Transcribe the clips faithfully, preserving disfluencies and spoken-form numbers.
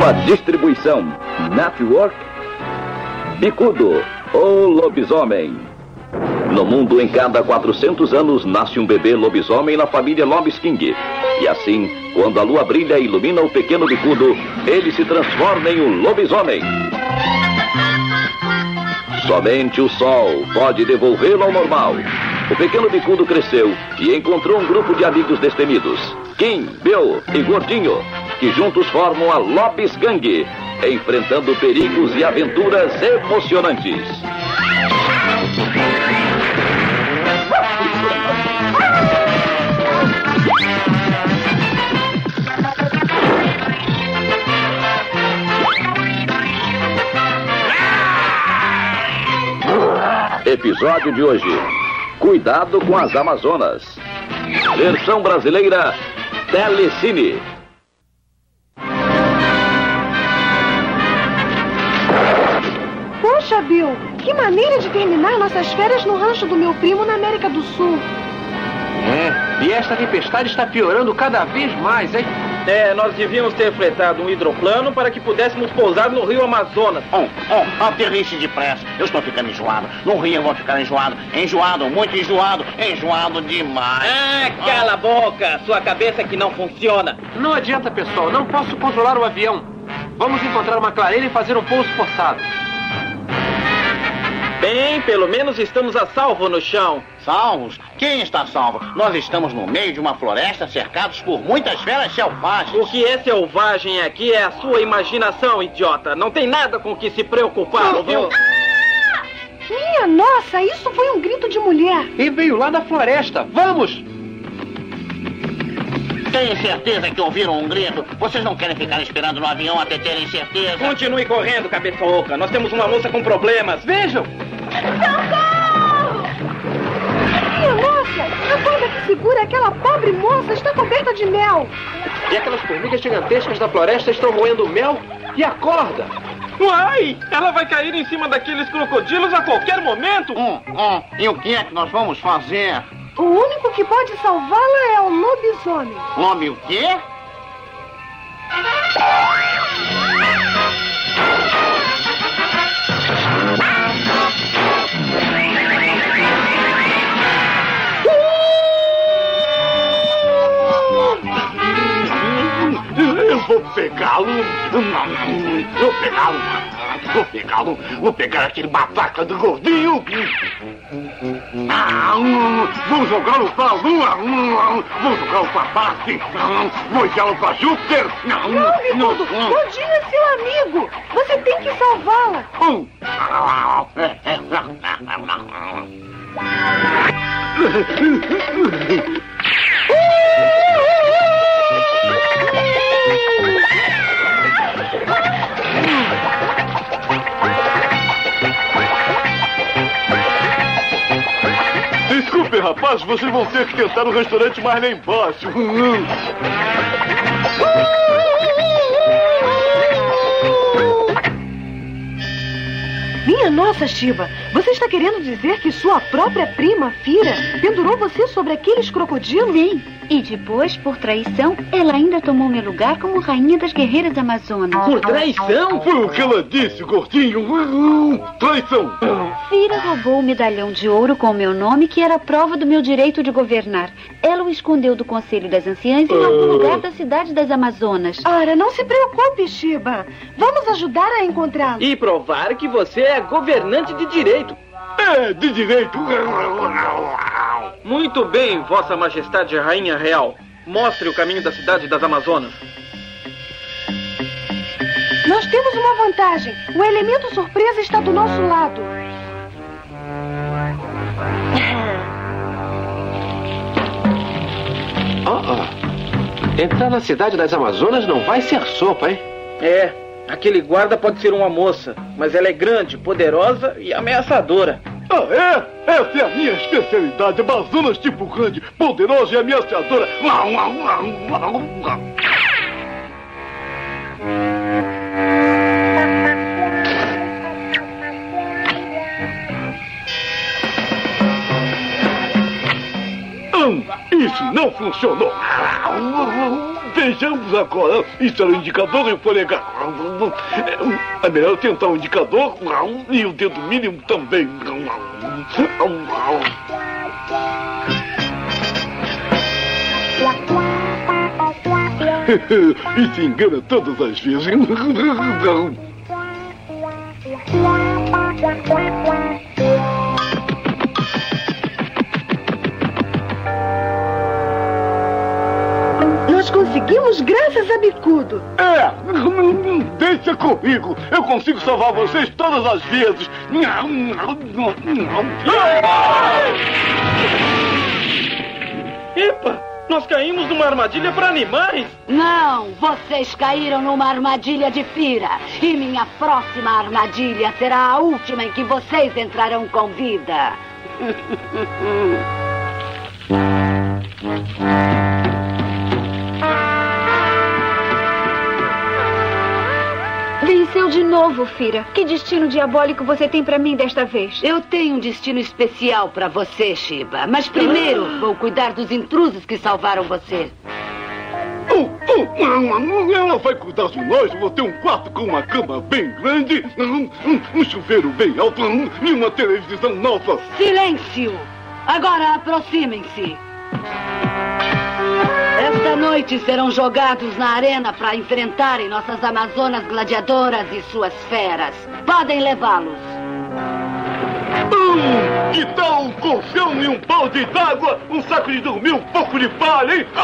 Uma distribuição Network Bicudo, o lobisomem. No mundo, em cada quatrocentos anos, nasce um bebê lobisomem na família Lobis King. E assim, quando a lua brilha e ilumina o pequeno bicudo, ele se transforma em um lobisomem. Somente o sol pode devolvê-lo ao normal. O pequeno bicudo cresceu e encontrou um grupo de amigos destemidos, Kim, Bill e Gordinho, que juntos formam a Lobis Gang, enfrentando perigos e aventuras emocionantes. Episódio de hoje: Cuidado com as Amazonas. Versão brasileira Telecine. Poxa, Bill, que maneira de terminar nossas férias no rancho do meu primo na América do Sul. É, e esta tempestade está piorando cada vez mais, hein? É, nós devíamos ter fretado um hidroplano para que pudéssemos pousar no rio Amazonas. Oh, oh, aterrisse depressa. Eu estou ficando enjoado. No rio eu vou ficar enjoado. Enjoado, muito enjoado. Enjoado demais. Ah, cala a boca. Sua cabeça que não funciona. Não adianta, pessoal. Não posso controlar o avião. Vamos encontrar uma clareira e fazer um pouso forçado. Bem, pelo menos estamos a salvo no chão. Salvos? Quem está salvo? Nós estamos no meio de uma floresta cercados por muitas feras selvagens. O que é selvagem aqui é a sua imaginação, idiota. Não tem nada com o que se preocupar, ouviu? Ah! Minha nossa, isso foi um grito de mulher. E veio lá da floresta. Vamos! Tenho certeza que ouviram um grito. Vocês não querem ficar esperando no avião até terem certeza? Continue correndo, cabeça oca. Nós temos uma moça com problemas. Vejam! Socorro! Minha nossa, a corda que segura aquela pobre moça está coberta de mel. E aquelas formigas gigantescas da floresta estão roendo mel e a corda. Uai! Ela vai cair em cima daqueles crocodilos a qualquer momento. Hum, hum. E o que é que nós vamos fazer? O único que pode salvá-la é o lobisomem. Nome o quê? Eu vou pegá-lo. Vou pegá-lo. Vou pegá-lo. Vou pegar aquele babaca do gordinho. Vou jogá-lo pra lua. Vou jogá-lo pra Marte. Vou enviá-lo pra Júpiter. Não, Bicudo, Gordinho é seu amigo. Você tem que salvá-la. Desculpe, rapaz, vocês vão ter que tentar o restaurante mais lá embaixo. Minha nossa, Shiba, você está querendo dizer que sua própria prima, Fira, pendurou você sobre aqueles crocodilos? Sim, e depois, por traição, ela ainda tomou meu lugar como rainha das guerreiras amazonas. Por traição? Foi o que ela disse, gordinho. Traição. Fira roubou o medalhão de ouro com o meu nome, que era a prova do meu direito de governar. Ela o escondeu do Conselho das Anciãs em algum lugar da cidade das Amazonas. Ora, não se preocupe, Shiba. Vamos ajudar a encontrá-lo. E provar que você é governante de direito. É, de direito. Muito bem, Vossa Majestade Rainha Real. Mostre o caminho da cidade das Amazonas. Nós temos uma vantagem. O elemento surpresa está do nosso lado. Oh, oh. Entrar na cidade das Amazonas não vai ser sopa, hein? É, aquele guarda pode ser uma moça, mas ela é grande, poderosa e ameaçadora. Ah, é? Essa é a minha especialidade. Amazonas tipo grande, poderosa e ameaçadora. Hum, isso não funcionou. Vejamos agora. Isso era o indicador e o polegar. É melhor tentar o indicador e o dedo mínimo também. E se engana todas as vezes. Nós conseguimos graças a Bicudo. É, deixa comigo. Eu consigo salvar vocês todas as vezes. Epa! Nós caímos numa armadilha para animais? Não, vocês caíram numa armadilha de Fira. E minha próxima armadilha será a última em que vocês entrarão com vida. Venceu de novo, Fira. Que destino diabólico você tem pra mim desta vez? Eu tenho um destino especial pra você, Shiba. Mas primeiro vou cuidar dos intrusos que salvaram você. Oh, oh, ela vai cuidar de nós. Vou ter um quarto com uma cama bem grande, um, um chuveiro bem alto e uma televisão nova. Silêncio! Agora aproximem-se. Esta noite serão jogados na arena para enfrentarem nossas amazonas gladiadoras e suas feras. Podem levá-los. Hum, que tal um colchão e um balde d'água, um saco de dormir, um pouco de palha, hein?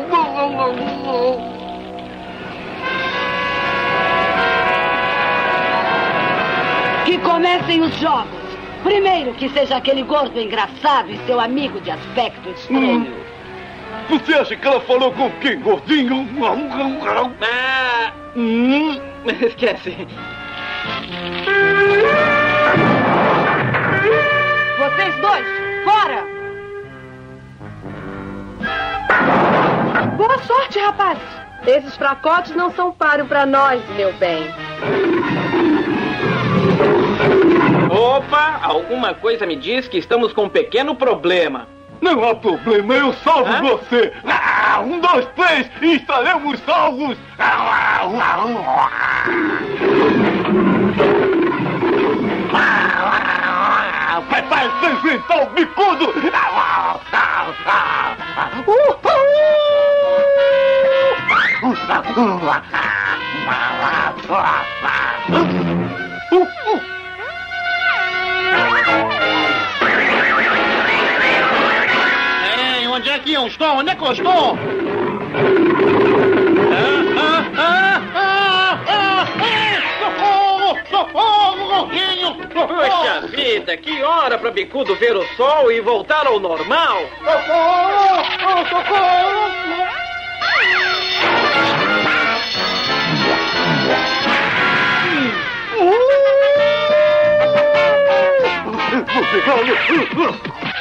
Que comecem os jogos. Primeiro que seja aquele gordo engraçado e seu amigo de aspecto estranho. Hum. Você acha que ela falou com quem, gordinho? Ah, hum, esquece. Vocês dois, fora! Boa sorte, rapazes. Esses fracotes não são páreo pra nós, meu bem. Opa, alguma coisa me diz que estamos com um pequeno problema. Não há problema, eu salvo Hã? você. Ah, um, dois, três e estaremos salvos. Prepare-se para enfrentar o Bicudo. Onde é que eu estou? Onde é que eu estou? Ah, ah, ah, ah, ah, socorro! Socorro, gordinho! Puxa vida, que hora para Bicudo ver o sol e voltar ao normal! Socorro! Socorro! Vou pegá-lo!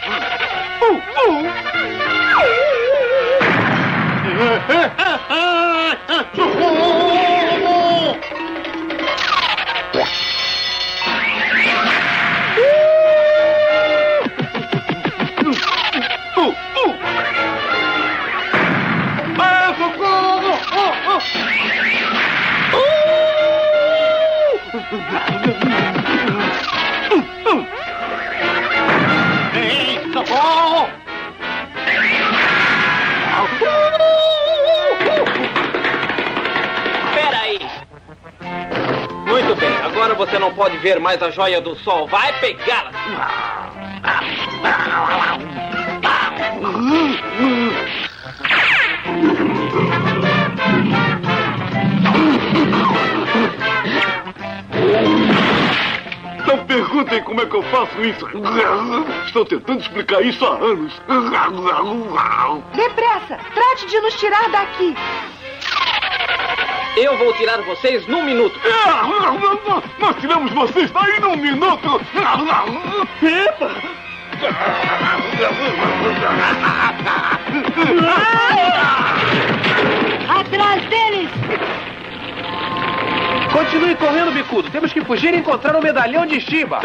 Socorro! Muito bem, agora você não pode ver mais a joia do sol. Vai pegá-la! Não perguntem como é que eu faço isso. Estou tentando explicar isso há anos. Depressa! Trate de nos tirar daqui. Eu vou tirar vocês num minuto. Nós tiramos vocês daí num minuto. Epa! Atrás deles! Continue correndo, Bicudo. Temos que fugir e encontrar o medalhão de Shiba.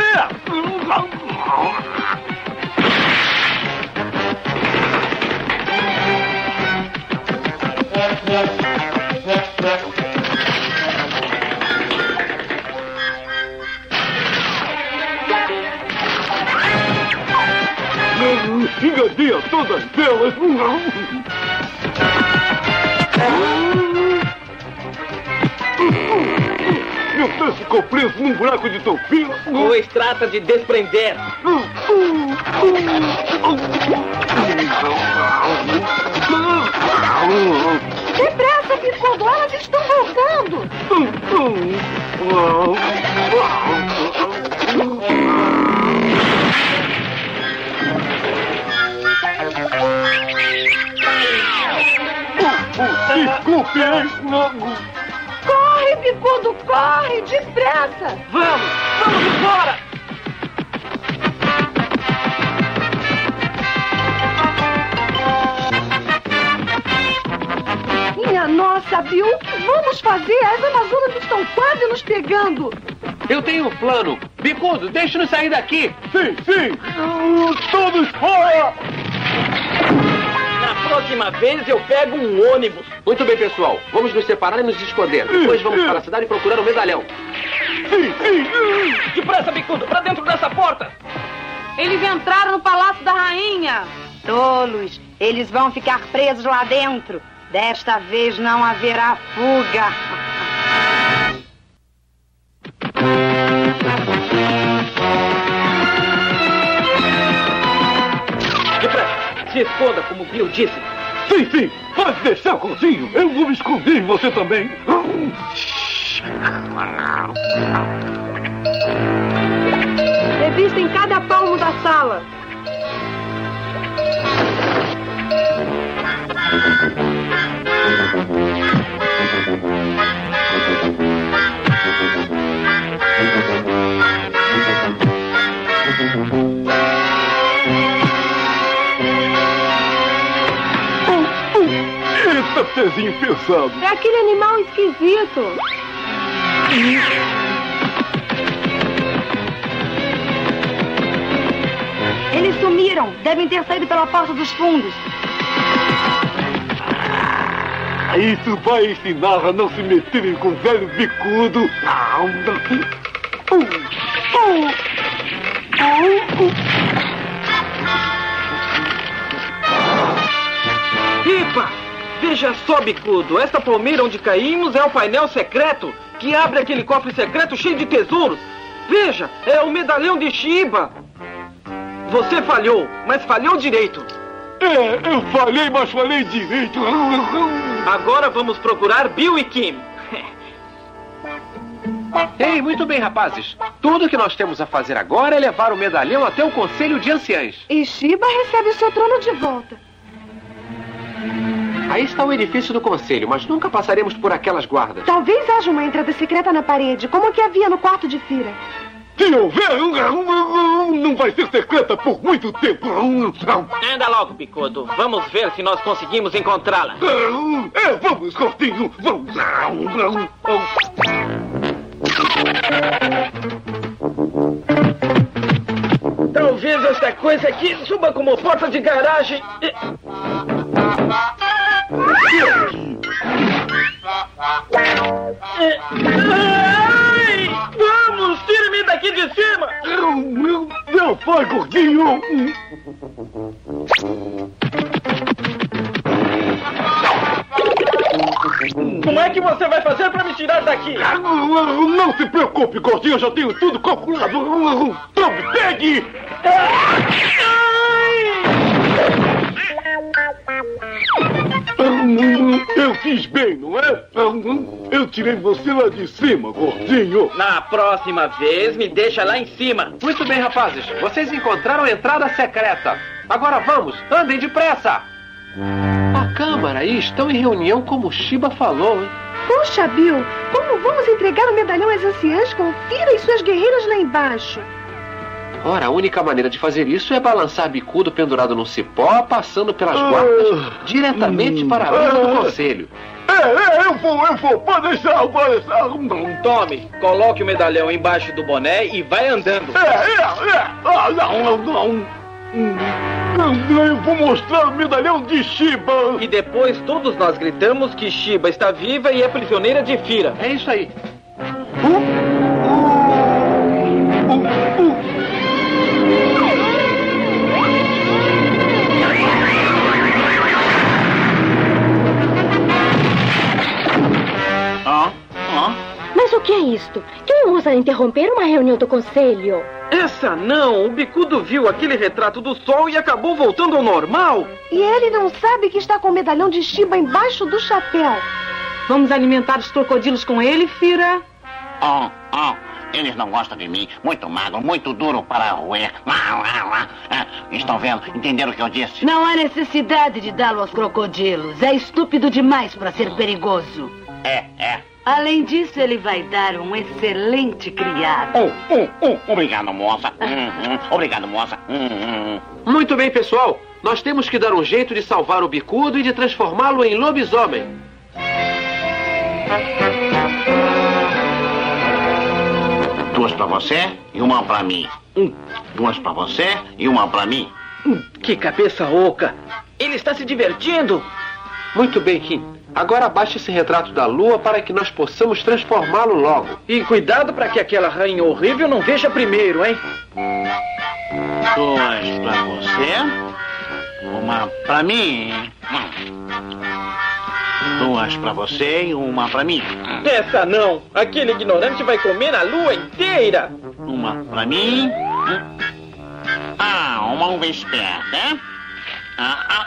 Engadei a todas elas. Meu pé ficou preso num buraco de topila. Pois trata de desprender. Depressa, Bicudo, elas estão voltando. Desculpe, hein? Corre, Bicudo, corre, depressa. Vamos, vamos embora. Minha nossa, Bill, o que vamos fazer? As Amazonas estão quase nos pegando. Eu tenho um plano. Bicudo, deixe-nos sair daqui. Sim, sim. Todos fora. Na próxima vez eu pego um ônibus. Muito bem, pessoal. Vamos nos separar e nos esconder. Depois vamos para a cidade procurar o medalhão. Sim, sim. Depressa, Bicudo, pra dentro dessa porta. Eles entraram no Palácio da Rainha. Tolos, eles vão ficar presos lá dentro. Desta vez não haverá fuga. Depressa, se esconda, como Bill disse. Sim, sim. Pode deixar, Gordinho. Eu vou me esconder em você também. Revistem cada palmo da sala. Eita, pezinho pesado. É aquele animal esquisito. Eles sumiram. Devem ter saído pela porta dos fundos. Isso vai ensinar a não se meterem com o velho bicudo. Pipa! Veja só, Bicudo. Esta palmeira onde caímos é o painel secreto que abre aquele cofre secreto cheio de tesouros. Veja, é o medalhão de Shiba. Você falhou, mas falhou direito. É, eu falhei, mas falei direito. Agora vamos procurar Bill e Kim. Ei, muito bem, rapazes. Tudo que nós temos a fazer agora é levar o medalhão até o Conselho de Anciães. E Shiba recebe seu trono de volta. Aí está o edifício do Conselho, mas nunca passaremos por aquelas guardas. Talvez haja uma entrada secreta na parede, como a que havia no quarto de Fira. Se houver, não vai ser secreta por muito tempo. Anda logo, Bicudo. Vamos ver se nós conseguimos encontrá-la. É, vamos, Gordinho, vamos. Talvez esta coisa aqui suba como porta de garagem. Ai! Vamos, tire-me daqui de cima! Não foi, Gordinho! Como é que você vai fazer para me tirar daqui? Não se preocupe, Gordinho, eu já tenho tudo calculado. Tome, pegue! Eu fiz bem, não é? Eu tirei você lá de cima, Gordinho. Na próxima vez, me deixa lá em cima. Muito bem, rapazes. Vocês encontraram a entrada secreta. Agora vamos, andem depressa. A Câmara aí estão em reunião como o Shiba falou, hein? Puxa, Bill, como vamos entregar o medalhão às anciãs com Fira e suas guerreiras lá embaixo? Ora, a única maneira de fazer isso é balançar Bicudo pendurado num cipó, passando pelas guardas, diretamente para a mesa do conselho. É, é, eu vou, eu vou, pode deixar, pode deixar. Tome, coloque o medalhão embaixo do boné e vai andando. É, é, é, ah, não, não, não. Eu vou mostrar o medalhão de Shiba. E depois todos nós gritamos que Shiba está viva e é prisioneira de Fira. É isso aí. Ah, ah. Mas o que é isto? Quem ousa interromper uma reunião do conselho? Essa não! O Bicudo viu aquele retrato do sol e acabou voltando ao normal. E ele não sabe que está com o medalhão de Shiba embaixo do chapéu. Vamos alimentar os crocodilos com ele, Fira? Oh, oh, eles não gostam de mim. Muito magro, muito duro para roer. Ah, estão vendo? Entenderam o que eu disse? Não há necessidade de dá-lo aos crocodilos. É estúpido demais para ser perigoso. É, é. Além disso, ele vai dar um excelente criado. Oh, oh, oh. Obrigado, moça. Hum, hum. Obrigado, moça. Hum, hum. Muito bem, pessoal. Nós temos que dar um jeito de salvar o Bicudo e de transformá-lo em lobisomem. Duas pra você e uma pra mim. Hum. Duas pra você e uma pra mim. Hum, que cabeça oca! Ele está se divertindo! Muito bem, Kim. Agora abaixe esse retrato da lua para que nós possamos transformá-lo logo. E cuidado para que aquela rainha horrível não veja primeiro, hein? Duas pra você, uma pra mim. Duas pra você e uma pra mim. Essa não! Aquele ignorante vai comer a lua inteira! Uma pra mim. Ah, uma uva esperta, hein? Ah, ah.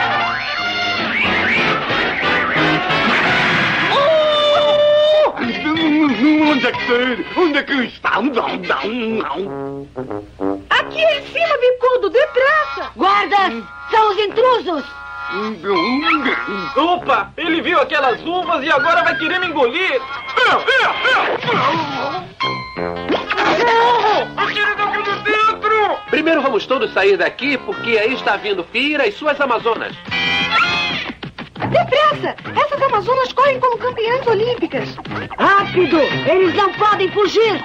Onde é que está ele? Onde é que ele está? Não, não, não. Aqui em cima, Bicudo, depressa! Guardas! São os intrusos! Opa! Ele viu aquelas uvas e agora vai querer me engolir! Atire daqui de dentro! Primeiro vamos todos sair daqui, porque aí está vindo Fira e suas amazonas. Depressa! Essas amazonas correm como campeãs olímpicas. Rápido! Eles não podem fugir!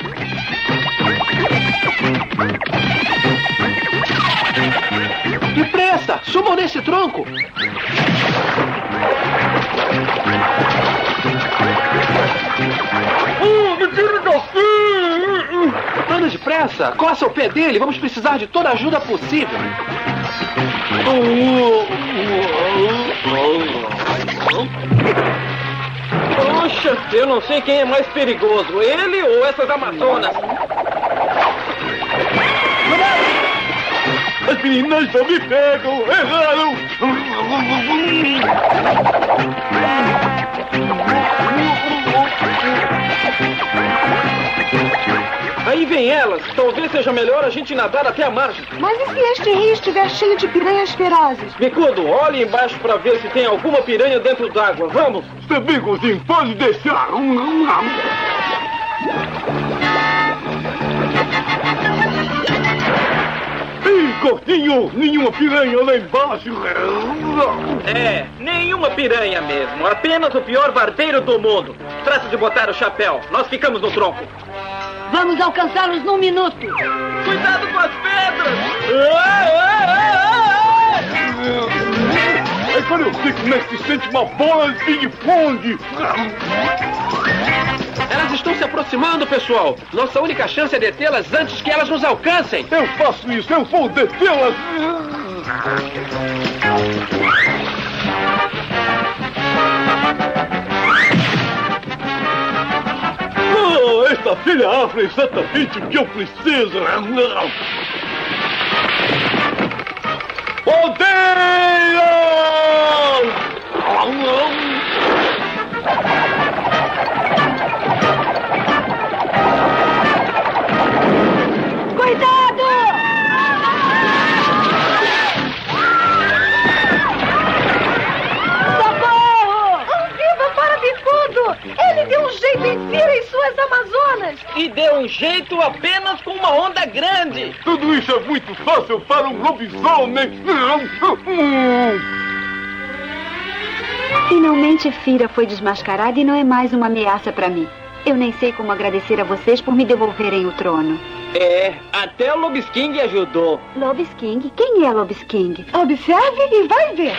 Depressa! Subam nesse tronco! Oh, me tire daqui! Anda depressa! Coça o pé dele! Vamos precisar de toda a ajuda possível! Poxa, eu não sei quem é mais perigoso, ele ou essas amazonas. As meninas não me pegam! Erraram! Aí vem elas. Talvez seja melhor a gente nadar até a margem. Mas e se este rio estiver cheio de piranhas ferozes? Bicudo, olhe embaixo para ver se tem alguma piranha dentro d'água. Vamos! Seu bigozinho, pode deixar! Ei, Gordinho! Nenhuma piranha lá embaixo! É, nenhuma piranha mesmo. Apenas o pior barbeiro do mundo. Trata de botar o chapéu. Nós ficamos no tronco. Vamos alcançá-los num minuto. Cuidado com as pedras! Agora eu sei como é que se sente uma bola de ping-pong! Elas estão se aproximando, pessoal! Nossa única chance é detê-las antes que elas nos alcancem! Eu faço isso! Eu vou detê-las! Oh, esta filha afra é exatamente o que eu preciso! Cuidado! Socorro! Viva para Bicudo! Ele deu um jeito em Fira e suas amazonas! E deu um jeito apenas com uma onda grande! Tudo isso é muito fácil para um lobisomem! Finalmente Fira foi desmascarada e não é mais uma ameaça para mim. Eu nem sei como agradecer a vocês por me devolverem o trono. É, até o Lobisking ajudou. Lobisking? Quem é Lobisking? Observe e vai ver.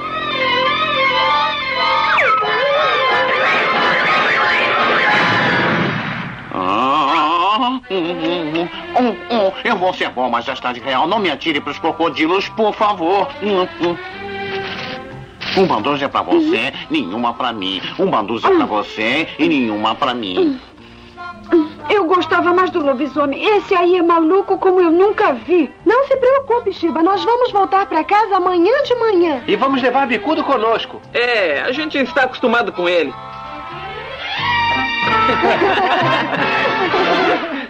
Ah, hum, hum, hum, hum. Eu vou ser bom, Majestade Real. Não me atire para os crocodilos, por favor. Hum, hum. Um bandoja é pra você, nenhuma pra mim. Um bandoja é pra você e nenhuma pra mim. Eu gostava mais do lobisomem. Esse aí é maluco como eu nunca vi. Não se preocupe, Shiba. Nós vamos voltar pra casa amanhã de manhã. E vamos levar Bicudo conosco. É, a gente está acostumado com ele.